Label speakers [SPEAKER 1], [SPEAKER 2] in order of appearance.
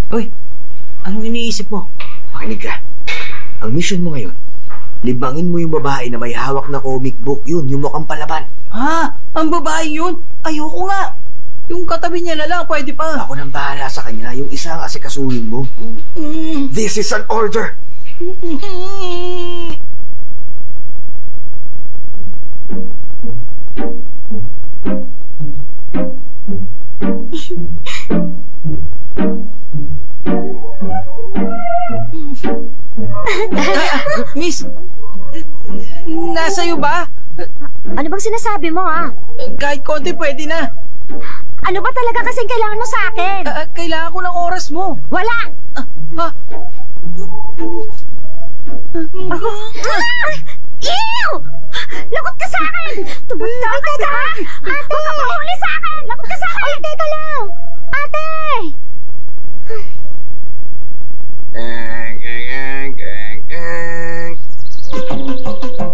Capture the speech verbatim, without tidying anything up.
[SPEAKER 1] Uy, anong iniisip mo?
[SPEAKER 2] Makinig ka. Ang mission mo ngayon, libangin mo yung babae na may hawak na comic book. Yun, yung mukhang palaban.
[SPEAKER 1] Ha? Ang babae yun? Ayoko nga. Yung katabi niya na lang, pwede pa.
[SPEAKER 2] Ako nang bahala sa kanya. Yung isa ang asikasuhin mo.
[SPEAKER 1] Mm.
[SPEAKER 2] This is an order!
[SPEAKER 1] Miss, nasa'yo ba?
[SPEAKER 3] Ano bang sinasabi mo, ha?
[SPEAKER 1] Kahit konti pwede na.
[SPEAKER 3] Ano ba talaga kasing kailangan mo sa akin?
[SPEAKER 1] Ah, kailangan ko ng oras mo.
[SPEAKER 3] Wala!
[SPEAKER 1] Ah, ha?
[SPEAKER 3] Ako? Ah! Ew! Lagot ka sa akin! Tumatakas ka, ha? Ate! Huwag ka mahuli sa akin! Lagot ka sa akin! Ay, teka lang! Ate!
[SPEAKER 2] Eng, eng, eng, eng, eng.